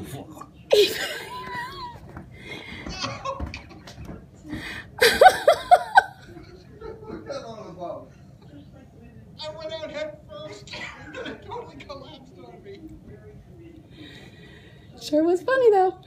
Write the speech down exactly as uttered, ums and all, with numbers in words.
I went out head first. It totally collapsed on me. Sure was funny though.